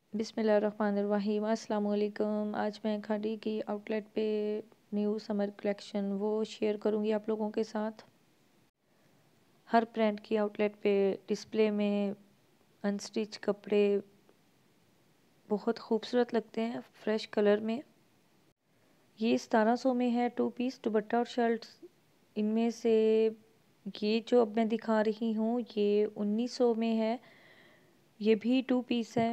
बिस्मिल्लाहिर्रहमानिर्रहीम अस्सलाम वालेकुम। आज मैं खादी की आउटलेट पे न्यू समर कलेक्शन वो शेयर करूँगी आप लोगों के साथ। हर ब्रांड की आउटलेट पे डिस्प्ले में अनस्टिच कपड़े बहुत खूबसूरत लगते हैं फ्रेश कलर में। ये 1700 में है 2 पीस दुपट्टा और शर्ट्स। इनमें से ये जो अब मैं दिखा रही हूँ ये 1900 में है। ये भी 2 पीस है।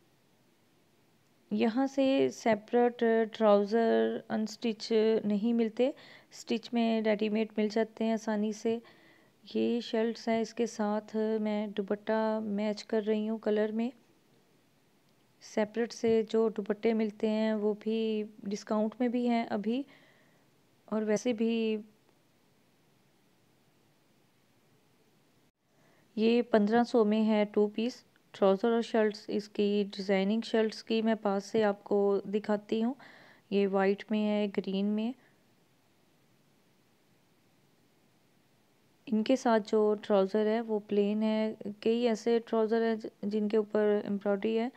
यहाँ से सेपरेट ट्राउज़र अनस्टिच नहीं मिलते, स्टिच में रेडीमेड मिल जाते हैं आसानी से। ये शर्ट्स हैं, इसके साथ मैं दुपट्टा मैच कर रही हूँ कलर में। सेपरेट से जो दुपट्टे मिलते हैं वो भी डिस्काउंट में भी हैं अभी, और वैसे भी ये 1500 में है 2 पीस ट्राउज़र और शर्ट्स। इसकी डिज़ाइनिंग शर्ट्स की मैं पास से आपको दिखाती हूँ। ये वाइट में है, ग्रीन में। इनके साथ जो ट्राउज़र है वो प्लेन है। कई ऐसे ट्राउज़र हैं जिनके ऊपर एम्ब्रॉयडरी है।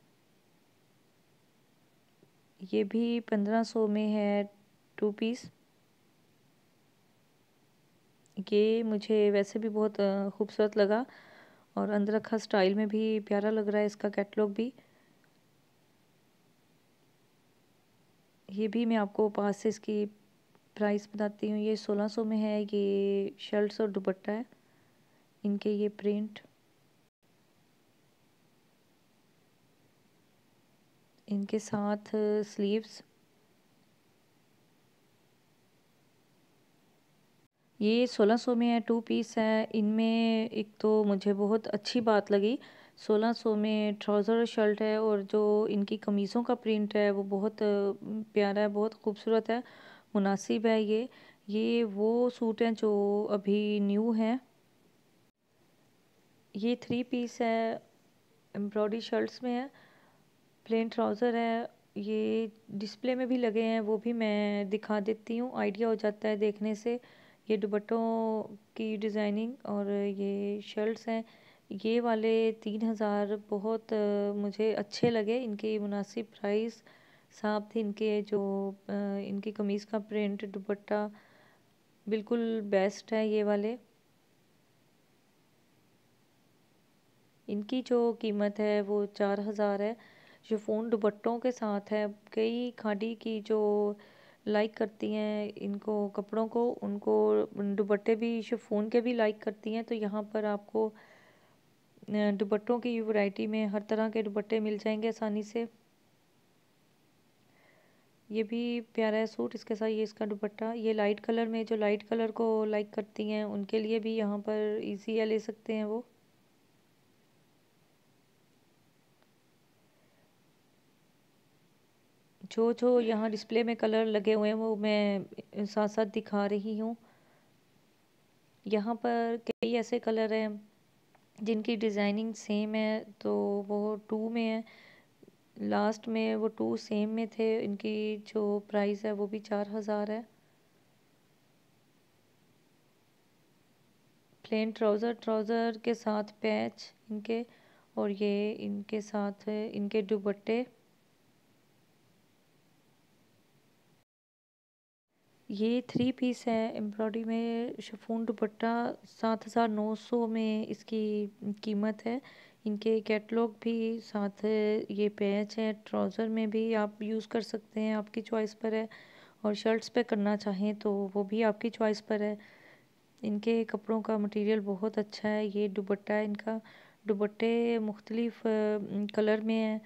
ये भी 1500 में है 2 पीस। ये मुझे वैसे भी बहुत खूबसूरत लगा, और अंदर रखा स्टाइल में भी प्यारा लग रहा है इसका कैटलॉग भी। ये भी मैं आपको पास से इसकी प्राइस बताती हूँ। ये 1600 में है। ये शर्ट्स और दुपट्टा है, इनके ये प्रिंट, इनके साथ स्लीव्स। ये 1600 में है 2 पीस है। इनमें एक तो मुझे बहुत अच्छी बात लगी, 1600 में ट्राउज़र और शर्ट है, और जो इनकी कमीज़ों का प्रिंट है वो बहुत प्यारा है, बहुत खूबसूरत है, मुनासिब है। ये वो सूट हैं जो अभी न्यू हैं। ये 3 पीस है, एम्ब्रॉयडरी शर्ट्स में है, प्लेन ट्राउज़र है। ये डिस्प्ले में भी लगे हैं, वो भी मैं दिखा देती हूँ, आइडिया हो जाता है देखने से। ये दुपट्टों की डिज़ाइनिंग और ये शर्ट्स हैं। ये वाले 3000 बहुत मुझे अच्छे लगे, इनकी मुनासिब प्राइस, साथ ही इनके जो इनकी कमीज़ का प्रिंट, दुपट्टा बिल्कुल बेस्ट है ये वाले। इनकी जो कीमत है वो 4000 है। शिफॉन दुपट्टों के साथ है। कई खादी की जो लाइक करती हैं इनको कपड़ों को, उनको दुपट्टे भी शिफॉन के भी लाइक करती हैं। तो यहाँ पर आपको दुपट्टों की वैरायटी में हर तरह के दुपट्टे मिल जाएंगे आसानी से। ये भी प्यारा है सूट, इसके साथ ये इसका दुपट्टा। ये लाइट कलर में, जो लाइट कलर को लाइक करती हैं उनके लिए भी यहाँ पर इजी है, ले सकते हैं वो। जो जो यहाँ डिस्प्ले में कलर लगे हुए हैं वो मैं साथ साथ दिखा रही हूँ। यहाँ पर कई ऐसे कलर हैं जिनकी डिज़ाइनिंग सेम है, तो वो 2 में है। लास्ट में वो 2 सेम में थे। इनकी जो प्राइस है वो भी 4000 है। प्लेन ट्राउज़र, ट्राउज़र के साथ पैच इनके, और ये इनके साथ है इनके दुपट्टे। ये 3 पीस है एम्ब्रॉयडरी में शिफॉन दुपट्टा, 7900 में इसकी कीमत है। इनके कैटलॉग भी साथ है, ये पैच है। ट्राउज़र में भी आप यूज़ कर सकते हैं, आपकी चॉइस पर है, और शर्ट्स पे करना चाहें तो वो भी आपकी चॉइस पर है। इनके कपड़ों का मटेरियल बहुत अच्छा है। ये दुपट्टा है इनका। दुपट्टे मुख्तलिफ कलर में हैं।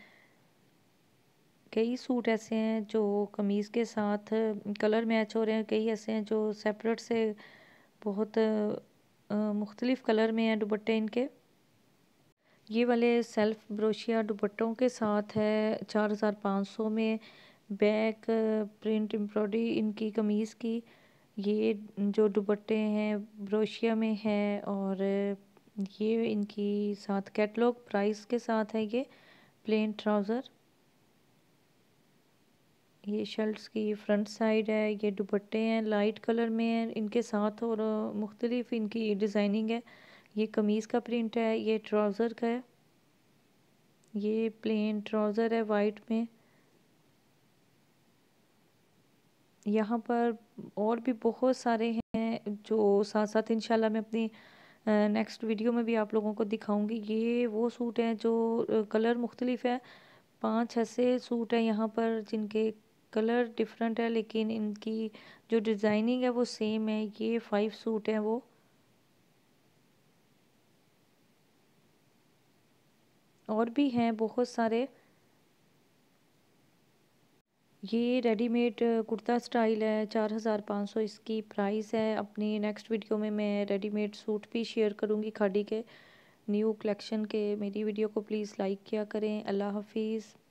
कई सूट ऐसे हैं जो कमीज़ के साथ कलर मैच हो रहे हैं, कई ऐसे हैं जो सेपरेट से बहुत मुख्तलिफ कलर में हैं दुपट्टे इनके। ये वाले सेल्फ ब्रोशिया दुपट्टों के साथ है 4500 में। बैक प्रिंट एम्ब्रॉयडरी इनकी कमीज़ की। ये जो दुपट्टे हैं ब्रोशिया में है, और ये इनकी साथ कैटलॉग प्राइस के साथ है। ये प्लेन ट्राउज़र, ये शर्ट्स की फ्रंट साइड है। ये दुपट्टे हैं, लाइट कलर में हैं इनके साथ, और मुख्तलिफ इनकी डिज़ाइनिंग है। ये कमीज़ का प्रिंट है, ये ट्राउज़र का है। ये प्लेन ट्राउज़र है वाइट में। यहाँ पर और भी बहुत सारे हैं जो साथ साथ इंशाल्लाह मैं अपनी नेक्स्ट वीडियो में भी आप लोगों को दिखाऊंगी। ये वो सूट हैं जो कलर मुख्तलिफ है। 5 ऐसे सूट हैं यहाँ पर जिनके कलर डिफरेंट है लेकिन इनकी जो डिज़ाइनिंग है वो सेम है। ये 5 सूट हैं वो। और भी हैं बहुत सारे। ये रेडीमेड कुर्ता स्टाइल है, 4500 इसकी प्राइस है। अपनी नेक्स्ट वीडियो में मैं रेडीमेड सूट भी शेयर करूँगी खादी के न्यू कलेक्शन के। मेरी वीडियो को प्लीज़ लाइक किया करें। अल्लाह हाफिज़।